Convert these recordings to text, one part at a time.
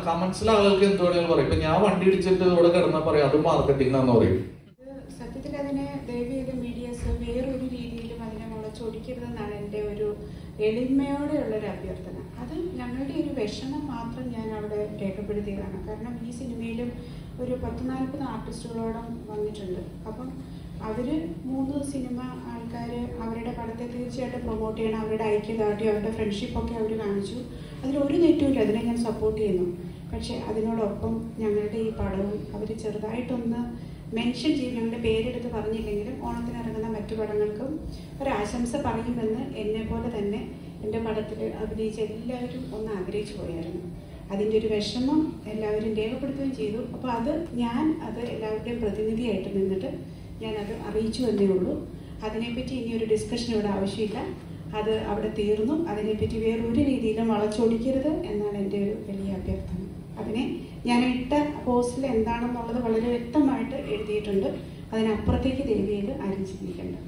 കമന്റ്സിൽ ആളുകൾക്ക് എന്ത് വേണമെങ്കിലും പറയും. ഇപ്പൊ ഞാൻ വണ്ടി ഇടിച്ചിട്ട് ഇവിടെ കിടന്നാൽ പറയാം അത് മാർക്കറ്റിംഗ് ആണെന്ന് പറയും. സത്യത്തിൽ അതിനെ ദയവേത് മീഡിയസ് വേറൊരു രീതിയിലും അതിനെ മുളച്ചൊടിക്കരുതെന്നാണ് എൻ്റെ ഒരു എളിമയോടെയുള്ളൊരു അഭ്യർത്ഥന. അത് ഞങ്ങളുടെ ഒരു വിഷമം മാത്രം ഞാൻ അവിടെ രേഖപ്പെടുത്തിയതാണ്. കാരണം ഈ സിനിമയിലും ഒരു 10-40 ആർട്ടിസ്റ്റുകളോളം വന്നിട്ടുണ്ട്. അപ്പം അവർ 3 സിനിമ ആൾക്കാർ അവരുടെ പടത്തെ തീർച്ചയായിട്ടും പ്രൊമോട്ട് ചെയ്യണം. അവരുടെ ഐക്യദാർഢ്യം അവരുടെ ഫ്രണ്ട്ഷിപ്പൊക്കെ അവർ കാണിച്ചു. അതിലൊരു തെറ്റുമില്ല, അതിനെ ഞാൻ സപ്പോർട്ട് ചെയ്യുന്നു. പക്ഷേ അതിനോടൊപ്പം ഞങ്ങളുടെ ഈ പടവും അവർ ചെറുതായിട്ടൊന്ന് മെൻഷൻ ചെയ്ത് ഞങ്ങളുടെ പേരെടുത്ത് പറഞ്ഞില്ലെങ്കിലും ഓണത്തിനിറങ്ങുന്ന മറ്റു പടങ്ങൾക്കും ഒരാശംസ പറയുമെന്ന് എന്നെപ്പോലെ തന്നെ എൻ്റെ പടത്തിൽ അഭിനയിച്ച എല്ലാവരും ഒന്ന് ആഗ്രഹിച്ചു പോയായിരുന്നു. അതിൻ്റെ ഒരു വിഷമം എല്ലാവരും രേഖപ്പെടുത്തുകയും ചെയ്തു. അപ്പോൾ ഞാൻ എല്ലാവരുടെയും പ്രതിനിധിയായിട്ട് നിന്നിട്ട് ഞാനത് അറിയിച്ചു എന്നേ ഉള്ളൂ. അതിനെപ്പറ്റി ഇനി ഒരു ഡിസ്കഷൻ ഇവിടെ ആവശ്യമില്ല. അത് അവിടെ തീർന്നു. അതിനെപ്പറ്റി വേറൊരു രീതിയിലും വളച്ചൊടിക്കരുത് എന്നാണ് എൻ്റെ ഒരു വലിയ അഭ്യർത്ഥന. അതിനെ ഞാൻ ഇട്ട പോസ്റ്റിൽ എന്താണെന്നുള്ളത് വളരെ വ്യക്തമായിട്ട് എഴുതിയിട്ടുണ്ട്. അതിനപ്പുറത്തേക്ക് ദേവിയിൽ ആരും ചിന്തിക്കേണ്ട.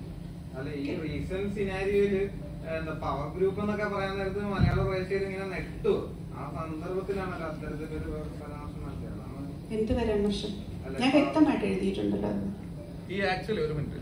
പവർ ഗ്രൂപ്പ് എന്നൊക്കെ പറയാൻ നേരത്ത് മലയാള പ്രേക്ഷകർ ഇങ്ങനെ നെട്ടു. ആ സന്ദർഭത്തിലാണല്ലോ അത്തരത്തിലൊരു പരാമർശം നടത്തിയത്. എന്ത് പരാമർശം? ഞാൻ വ്യക്തമായിട്ട് എഴുതിയിട്ടുണ്ടല്ലോ. ഈ ആക്ച്വലി ഒരു മിനിറ്റ്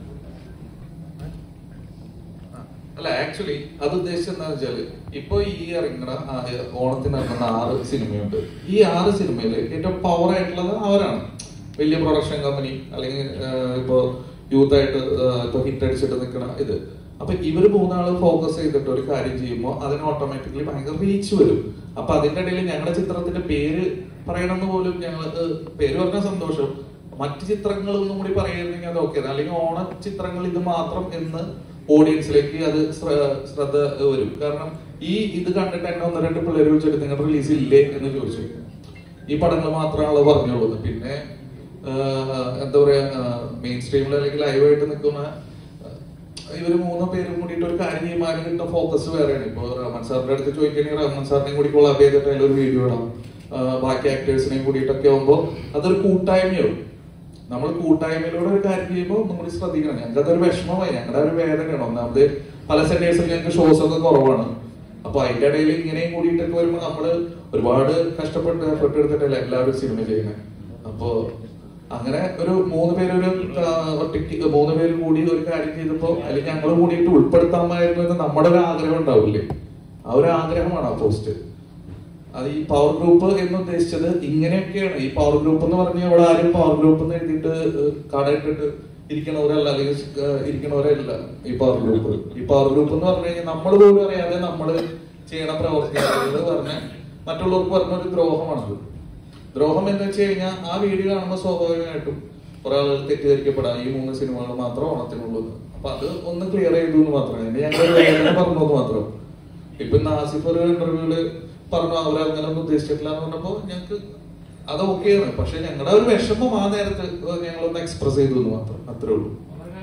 അല്ല, ആക്ച്വലി അത് ഉദ്ദേശിച്ചത് എന്താ വെച്ചാല് ഇപ്പൊ ഈ ഇറങ്ങുന്ന ഓണത്തിന് ഇറങ്ങുന്ന 6 സിനിമയുണ്ട്. ഈ 6 സിനിമയിൽ ഏറ്റവും പവർ ആയിട്ടുള്ളത് അവരാണ്. വലിയ പ്രൊഡക്ഷൻ കമ്പനി അല്ലെങ്കിൽ ഇപ്പൊ യൂത്ത് ആയിട്ട് ഇപ്പൊ ഹിറ്റ് അടിച്ചിട്ട് നിൽക്കണ ഇത്. അപ്പൊ ഇവര് 3 ആള് ഫോക്കസ് ചെയ്തിട്ട് ഒരു കാര്യം ചെയ്യുമ്പോൾ അതിന് ഓട്ടോമാറ്റിക്കലി ഭയങ്കര റീച്ച് വരും. അപ്പൊ അതിന്റെ ഇടയിൽ ഞങ്ങളുടെ ചിത്രത്തിന്റെ പേര് പറയണമെന്ന് പോലും ഞങ്ങൾക്ക് പേര് പറഞ്ഞ സന്തോഷം. മറ്റു ചിത്രങ്ങളൊന്നും കൂടി പറയുകയാണെങ്കിൽ അത് ഓക്കെ. അല്ലെങ്കിൽ ഓണ ചിത്രങ്ങൾ ഇത് മാത്രം എന്ന് ഓഡിയൻസിലേക്ക് അത് ശ്രദ്ധ വരും. കാരണം ഇത് കണ്ടിട്ട് എന്നെ 1-2 പിള്ളേർ വിളിച്ചിട്ട് നിങ്ങളുടെ റിലീസ് ഇല്ലേ എന്ന് ചോദിച്ചു. ഈ പടങ്ങൾ മാത്രമാണ് പറഞ്ഞുള്ളത്. പിന്നെ എന്താ പറയാ, മെയിൻ സ്ട്രീമിൽ അല്ലെങ്കിൽ ലൈവായിട്ട് നിൽക്കുന്ന ഇവര് 3 പേരും കൂടിയിട്ട് ഒരു കാര്യം ചെയ്യുമ്പോൾ കിട്ടുന്ന ഫോക്കസ് വേറെയാണ്. ഇപ്പൊ റഹ്മാൻ സാറിന്റെ അടുത്ത് ചോദിക്കുകയാണെങ്കിൽ റഹ്മാൻ സാറിനെയും കൂടി കൊളാബ് ചെയ്തിട്ട് അതിലൊരു വീഡിയോ ഇടാം. ബാക്കി ആക്ടേഴ്സിനെയും കൂടിയിട്ടൊക്കെ ആകുമ്പോൾ അതൊരു കൂട്ടായ്മയാവും. നമ്മൾ കൂട്ടായ്മയിലൂടെ ഒരു കാര്യം ചെയ്യുമ്പോൾ ഒന്നും കൂടി ശ്രദ്ധിക്കണം. ഞങ്ങൾക്ക് അതൊരു വിഷമമായി, ഞങ്ങളുടെ ഒരു വേദനയാണ്. ഒന്നാമത് പല സെന്റേഴ്സിൽ ഞങ്ങൾക്ക് ഷോസ് ഒക്കെ കുറവാണ്. അപ്പൊ അതിന്റെ ഇടയിൽ ഇങ്ങനെയും കൂടിയിട്ടൊക്കെ വരുമ്പോൾ നമ്മള് ഒരുപാട് കഷ്ടപ്പെട്ട് എഫർട്ട് എടുത്തിട്ടല്ല എല്ലാവരും സിനിമ ചെയ്യുന്നത്. അപ്പോ അങ്ങനെ ഒരു 3 പേര് ഒറ്റയ്ക്ക് 3 പേര് കൂടി ഒരു കാര്യം ചെയ്തപ്പോ അല്ലെങ്കിൽ ഞങ്ങൾ കൂടിയിട്ട് ഉൾപ്പെടുത്താമായിരുന്നു എന്ന് നമ്മുടെ ഒരു ആഗ്രഹം ഉണ്ടാവില്ലേ? ആ ഒരു ആഗ്രഹമാണ് ആ പോസ്റ്റ്. അത് ഈ പവർ ഗ്രൂപ്പ് എന്ന് ഉദ്ദേശിച്ചത് ഇങ്ങനെയൊക്കെയാണ്. ഈ പവർ ഗ്രൂപ്പ് എന്ന് പറഞ്ഞാൽ ഇവിടെ ആരും പവർ ഗ്രൂപ്പ് എന്ന് എഴുതിയിട്ട് കടയിട്ടിട്ട് ഇരിക്കണവരല്ല, അല്ലെങ്കിൽ ഇരിക്കണവരല്ല ഈ പവർ ഗ്രൂപ്പ്. ഈ പവർ ഗ്രൂപ്പ് എന്ന് പറഞ്ഞു കഴിഞ്ഞാൽ നമ്മൾ പോലും അറിയാതെ നമ്മൾ ചെയ്യണ പ്രവർത്തികൾ പറഞ്ഞ മറ്റുള്ളവർക്ക് പറഞ്ഞ ഒരു ദ്രോഹമാണത്. ദ്രോഹം എന്ന് വെച്ച് കഴിഞ്ഞാൽ ആ വീഡിയോ കാണുമ്പോൾ സ്വാഭാവികമായിട്ടും കുറെ ആളുകൾ തെറ്റിദ്ധരിക്കപ്പെടാം ഈ 3 സിനിമകൾ മാത്രം ഓണത്തിനുള്ളത്. അപ്പൊ അത് ഒന്ന് ക്ലിയർ ചെയ്തു എന്ന് മാത്രമേ ഞങ്ങൾ വേദന പറഞ്ഞു എന്ന് മാത്രം. ഇപ്പൊ നാസിഫ് ഒരു ഇന്റർവ്യൂല് പറഞ്ഞു അവരങ്ങനെ ഒന്നും ഉദ്ദേശിച്ചിട്ടില്ല എന്ന് പറഞ്ഞപ്പോ ഞങ്ങൾക്ക് അത് ഓക്കെയാണ്. പക്ഷെ ഞങ്ങളുടെ ഒരു വിഷമം ആ നേരത്ത് ഞങ്ങളൊന്ന് എക്സ്പ്രസ് ചെയ്തു എന്ന് മാത്രം, അത്രേ ഉള്ളൂ.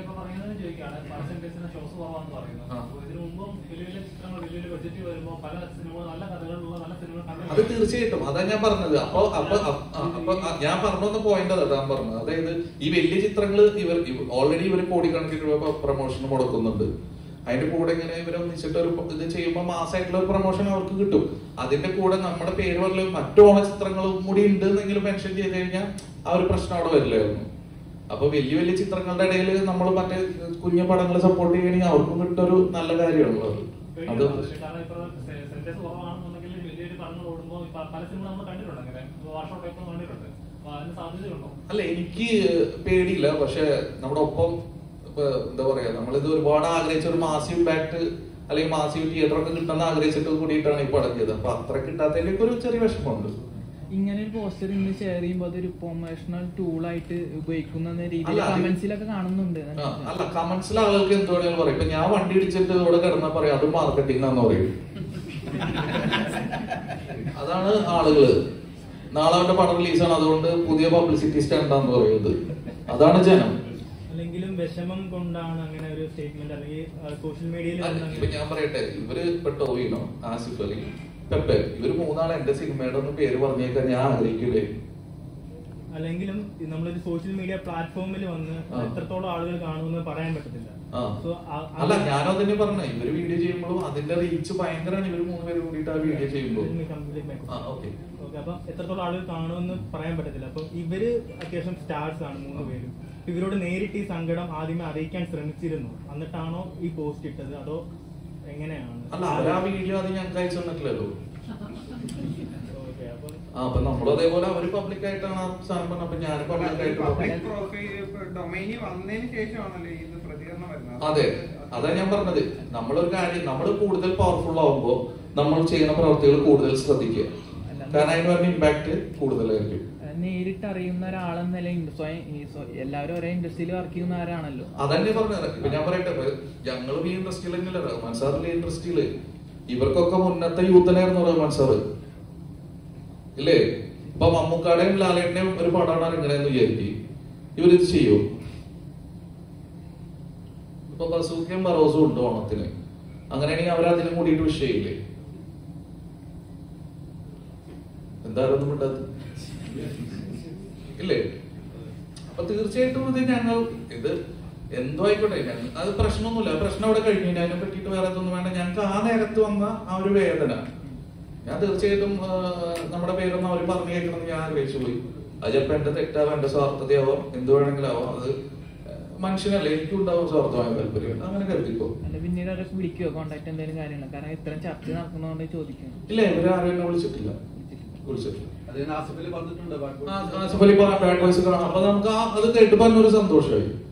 അത് തീർച്ചയായിട്ടും അതാ ഞാൻ പറഞ്ഞത്. അപ്പൊ ഞാൻ പറഞ്ഞ പോയിന്റ് അതാ പറഞ്ഞത്. അതായത് ഈ വലിയ ചിത്രങ്ങൾ ഓൾറെഡി ഇവർ കോടിക്കണക്കിന് രൂപ പ്രൊമോഷൻ മുടക്കുന്നുണ്ട്. അതിന്റെ കൂടെ ഇങ്ങനെ ഇവരെ ഒന്നിച്ചിട്ട് ഒരു ഇത് ചെയ്യുമ്പോൾ മാസമായിട്ടുള്ള ഒരു പ്രൊമോഷൻ അവർക്ക് കിട്ടും. അതിന്റെ കൂടെ നമ്മുടെ പേര് പറഞ്ഞ മറ്റു ഓണ ചിത്രങ്ങളും കൂടി ഉണ്ട് എന്നെങ്കിലും മെൻഷൻ ചെയ്ത് കഴിഞ്ഞാൽ ആ ഒരു പ്രശ്നം അവിടെ വരില്ലായിരുന്നു. അപ്പൊ വലിയ വലിയ ചിത്രങ്ങളുടെ ഇടയിൽ നമ്മൾ മറ്റേ കുഞ്ഞു പടങ്ങൾ സപ്പോർട്ട് ചെയ്യണമെങ്കിൽ അവർക്കും കിട്ടൊരു നല്ല കാര്യമാണല്ലോ അത്. അല്ല, എനിക്ക് പേടിയില്ല. പക്ഷെ നമ്മുടെ ഒപ്പം എന്താ പറയാ, നമ്മളിത് ഒരുപാട് ആഗ്രഹിച്ച ഒരു മാസീവ് ഇമ്പാക്ട് അല്ലെങ്കിൽ മാസീവ് തിയേറ്റർ ഒക്കെ കിട്ടുന്ന ആഗ്രഹിച്ചിട്ട് കൂടിയിട്ടാണ് ഈ പടം ചെയ്തത്. അപ്പൊ അത്ര കിട്ടാത്തതിലേക്ക് ഒരു ചെറിയ വിഷമമുണ്ട്. ഇങ്ങനെ ഒരു പോസ്റ്റർ ഇന്ന് ഷെയർ ചെയ്യുമ്പോൾ അതൊരു പ്രൊമോഷണൽ ടൂൾ ആയിട്ട് ഉപയോഗിക്കുന്ന രീതിയിൽ കമന്റ്സിലൊക്കെ കാണുന്നുണ്ട്. അല്ല, കമന്റ്സിൽ ആളുകൾക്ക് എന്ത് വേണമെങ്കിലും പറയും. ഇപ്പൊ ഞാൻ വണ്ടി ഇടിച്ചിട്ട് ഇവിടെ കിടന്നാൽ പറയാം അത് മാർക്കറ്റിംഗ് ആണെന്ന് പറയും. അതാണ് ആളുകള്. നാളെ അവരുടെ പടം റിലീസാണ്, അതുകൊണ്ട് പുതിയ പബ്ലിസിറ്റി സ്റ്റണ്ടാന്ന് പറയുന്നത്. അതാണ് ജനം. അല്ലെങ്കിലും വിഷമം കൊണ്ടാണ് അങ്ങനെ ഒരു സ്റ്റേറ്റ്മെന്റ് അല്ലെങ്കിൽ സോഷ്യൽ മീഡിയയിൽ. ഇപ്പൊ ഞാൻ പറയട്ടെ, ഇവര് ഇപ്പൊ ടോവിനോ, ആസിഫ് അലി, പെപ്പെ, ഇവര് 3 ആൾ എന്റെ സിനിമയുടെ ഒന്ന് പേര് പറഞ്ഞേക്കാൻ ഞാൻ ആഗ്രഹിക്കൂലേ? അല്ലെങ്കിലും നമ്മളൊരു സോഷ്യൽ മീഡിയ പ്ലാറ്റ്ഫോമിൽ വന്ന് എത്രത്തോളം ആളുകൾ കാണുമെന്ന് പറയാൻ പറ്റത്തില്ല. അല്ല, ഞാനും തന്നെ പറഞ്ഞ ഇവര് വീഡിയോ ചെയ്യുമ്പോഴും അതിന്റെ റീച്ച് ഭയങ്കരമാണ്. ഇവര് 3 പേര് കൂടിയിട്ട് ആ വീഡിയോ ചെയ്യുമ്പോൾ ഓക്കെ, അപ്പൊ എത്രത്തോളം ആളുകൾ കാണുമെന്ന് പറയാൻ പറ്റത്തില്ല. അപ്പൊ ഇവര് അത്യാവശ്യം സ്റ്റാർസ് ആണ് 3 പേരും. ഇവരോട് നേരിട്ട് ഈ സങ്കടം ആദ്യമേ അറിയിക്കാൻ ശ്രമിച്ചിരുന്നു, എന്നിട്ടാണോ ഈ പോസ്റ്റ് ഇട്ടത്, അതോ എങ്ങനെയാണ്? അല്ല, അവരാ വീഡിയോ അത് ഞങ്ങൾക്ക് അയച്ചു തന്നിട്ടില്ലല്ലോ. ഓക്കെ, അപ്പൊ അപ്പൊ നമ്മളും അതേപോലെ അവര് പബ്ലിക് ആയിട്ടാണ് ആ സാധനം പറഞ്ഞത്. അപ്പൊ ഞാൻ പബ്ലിക് ആയിട്ട് ഡൊമൈനിൽ വന്നതിന് ശേഷമാണല്ലോ ഇത് പ്രതികരണം വരുന്നത്. അതെ, അതാ ഞാൻ പറഞ്ഞത്. നമ്മളൊരു കാര്യം, നമ്മൾ കൂടുതൽ പവർഫുൾ ആവുമ്പോ നമ്മൾ ചെയ്യുന്ന പ്രവർത്തികൾ കൂടുതൽ ശ്രദ്ധിക്കുക. കാരണം അതിന് പറഞ്ഞ ഇമ്പാക്ട് കൂടുതലായിരിക്കും. നേരിട്ട് അറിയുന്ന ഒരാളെന്ന നിലയിൽ എല്ലാവരും ഒരേ ഇൻഡസ്ട്രിയിൽ വർക്ക് ചെയ്യുന്നവരാണല്ലോ. അതന്നെ പറഞ്ഞത്. ഇപ്പൊ ഞാൻ പറയട്ടെ, ഞങ്ങളും ഈ ഇൻഡസ്ട്രിയിൽ തന്നെയല്ല, റഹ്മാൻ സാറിന്റെ ഇൻഡസ്ട്രിയില് ഇവർക്കൊക്കെ മുന്നത്തെ യൂത്തനായിരുന്നു റഹ്മാൻ സാറ്, ഇല്ലേ? ഇപ്പൊ മമ്മൂക്കാടെയും ലാലേട്ടനെയും ഒരു പടമാണ് ഇറങ്ങണെന്ന് വിചാരിക്കും, ഇവരിത് ചെയ്യും. ഇപ്പൊ ബസൂക്കയും ബറോസും ഉണ്ട് ഓണത്തിന്, അങ്ങനെയാണെങ്കിൽ അവരതിനും കൂടിയിട്ട് വിഷയമില്ലേ? എന്തായാലും മിണ്ടാത്ത ഇല്ലേ? അപ്പൊ തീർച്ചയായിട്ടും ഇത് ഞങ്ങൾ ഇത് എന്തോ ആയിക്കോട്ടെ, അത് പ്രശ്നമൊന്നുമില്ല. പ്രശ്നം അവിടെ കഴിഞ്ഞു, അതിനെ പറ്റിയിട്ട് വേറെ ഒന്നും വേണ്ട. ഞങ്ങൾക്ക് ആ നേരത്ത് വന്ന ആ ഒരു വേദന ഞാൻ തീർച്ചയായിട്ടും നമ്മുടെ പേരൊന്നും അവർ പറഞ്ഞു കേൾക്കണമെന്ന് ഞാൻ ആഗ്രഹിച്ചു പോയി. അത് ചിലപ്പോ എന്റെ തെറ്റാവാം, എന്റെ സ്വാർത്ഥതയാവാം, എന്ത് വേണമെങ്കിലും ആവാം. അത് മനുഷ്യനല്ലേ, എനിക്കും ഉണ്ടാവും സ്വാർത്ഥമായ താല്പര്യം, അങ്ങനെ കരുതിക്കോ. പിന്നീട് അവരെ വിളിക്കുവോ, കോൺടാക്ട് എന്തെങ്കിലും കാര്യങ്ങൾ? കാരണം ഇത്രയും ചർച്ച നടക്കുന്നതുകൊണ്ട് ചോദിക്കുന്നു. ഇല്ല, ഇവര് ആരും എന്നെ വിളിച്ചിട്ടില്ല. ആസിഫ് അലി പറഞ്ഞ ബാഡ് വോയിസ് കാണാം. അപ്പൊ നമുക്ക് അത് കേട്ട് പറഞ്ഞൊരു സന്തോഷമായി.